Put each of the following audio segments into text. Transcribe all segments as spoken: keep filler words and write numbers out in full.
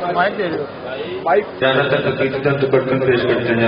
जहाँ तक हकीकत तो बर्तन पेश करते हैं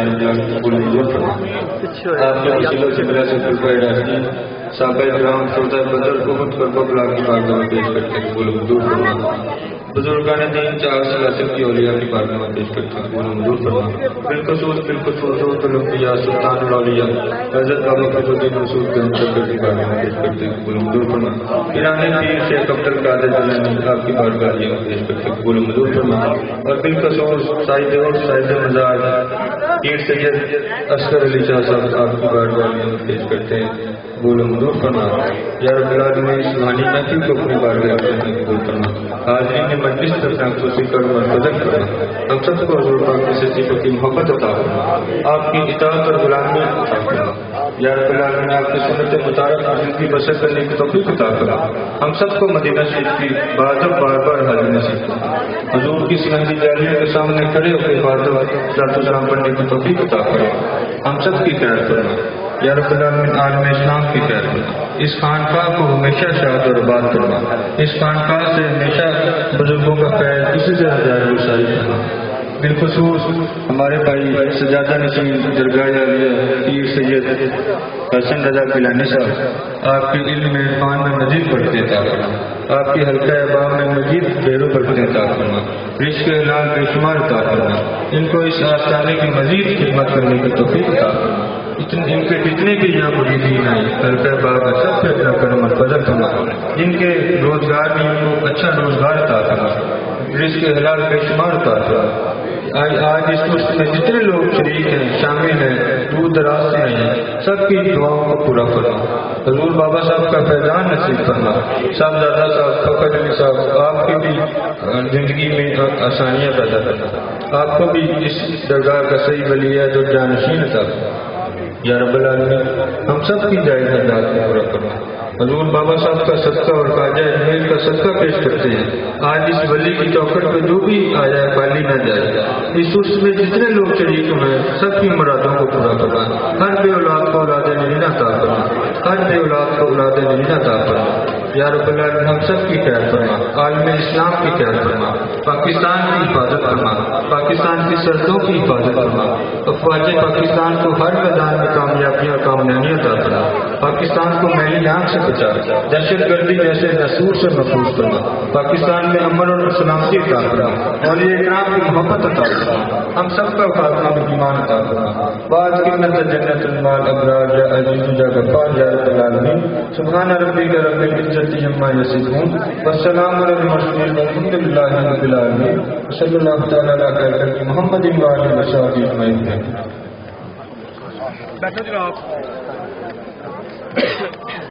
साबिर ग्राम सौदा बदर उहद पर बबला की बारगाह में पेश करते हैं बोलो दूर फरमा। बुजुर्गान दीन चार सलासिल की औलिया की बारगाह में पेश करते हैं बोलो दूर फरमा। बिलखसूस बिलखसूस उलंबिया सुल्तानुल औलिया हज़रत बाबा फजलुद्दीन रसूल के मुतक़र की बारगाह में पेश करते हैं बोलो दूर फरमा। ईरानी पीर शेख अब्दुल कादिर जिलानी आपकी बारगाह में पेश करते हैं बोलो दूर फरमा। और बिलखसूस साइद और साइद मज़ार पीर सैयद असगर अली शाह साहब आपकी बारगाह में पेश करते हैं बोलो मदूर फरमा। या रब्बुल आलमीन सुभानी महफिल को अपनी बारगाह में कबूल फरमा। हाज़रीन ने मजलिस से अपना खुशी कर मर्तदर फरमा। हम सबको हुज़ूर पाक की सच्ची पक्की मोहब्बत अता फरमा। आपकी इताअत और गुलामी अता फरमा। या रब्बुल आलमीन आपकी सुन्नत मुताबिक ज़िंदगी बसर करने की तौफीक अता फरमा। हम सबको मदीना शरीफ की बादब बार बार हाज़िर नसीब फरमा। हुज़ूर की सुनहरी जालियों के सामने खड़े होकर बादब सलातो सलाम पढ़ने की तौफीक अता फरमा। हम सबकी खैर फरमा। या रब्बुल आलमीन आलम इस्लाम की खैर फरमा। इस खानकाह को हमेशा शाद और आबाद फरमा। इस खानकाह से हमेशा बुजुर्गों का खैर किसी से हजार गुसारी फरमा। बिलखसूस हमारे भाई सजादा नशीन दरगाह पीर सैयद हसन रजा गिलानी साहब आपके इल्म में इरफान में मजीद बढ़ते अता फरमा। आपकी हल्का अहबाब में मजीद ढेरों बढ़ते अता फरमा। रिश्क हलाल बेशुमार अता फरमा। इनको इस आस्थाने की मजीद खिदमत करने की तौफीक अता फरमा। इतने इनके जितने भी यहाँ मुरीदीन हैं हल्का अहबाब सब पे अपना करम और फज़ल फरमा। इनके रोजगार में इनको अच्छा रोजगार अता फरमा। रिश्क हलाल बेशुमार अता फरमा। आज आज इस मुश्त में जितने लोग शरीक हैं शामिल हैं दूर दराज से आए हैं सबकी दुआओं को पूरा फरमा। हुज़ूर बाबा साहब का फैजान नसीब फरमा। साहबजादा साहब फखर अली साहब आपकी भी जिंदगी में आसानियाँ पैदा करना। आपको भी इस दरगाह का सही वलिया जो जानशीन था या रब्बुल आलमीन हम सब की जायज़ हक़दार को पूरा करना। हुज़ूर बाबा साहब का सदका और ख्वाजा अजमेर का सदका पेश करते हैं। आज इस वली की चौखट पर जो भी आया खाली न जाए। इस उर्स में जितने लोग शरीक हुए सबकी मुरादों को पूरा करना। हर बे औलाद को औलाद नगीना अता फरमा। हर बे औलाद को औलाद नगीना अता फरमा। या रब्बुल आलमीन हम सब की खैर फरमा। आलम इस्लाम की खैर फरमा। पाकिस्तान की हिफाजत फरमा। पाकिस्तान की सरहदों की हिफाजत फरमा। अफवाज पाकिस्तान को हर मैदान में कामयाबियाँ कामयाबियाँ अता फरमा। पाकिस्तान को मैली आंख से बचा दहशत गर्दी जैसे नसूर से महफूज करना। पाकिस्तान में अमन और सलामती अता फरमा। मौलिया इकराम की मोहब्बत अता फरमा। हम सबका खात्मा में ईमान अता फरमा। बाद किन्नत जन्नतुल माल अबरार या अजीज़ या गफ्फार या रब्बुल आलमीन सुब्हान रब्बिका रब्बिल इज्जति अम्मा यसिफून वस्सलामु अलल मुरसलीन वल्हम्दुलिल्लाहि रब्बिल आलमीन सल्लल्लाहु तआला अला खैरिल मुहम्मदिन व आलिहि व सहबिहि अजमईन। बैठो जनाब।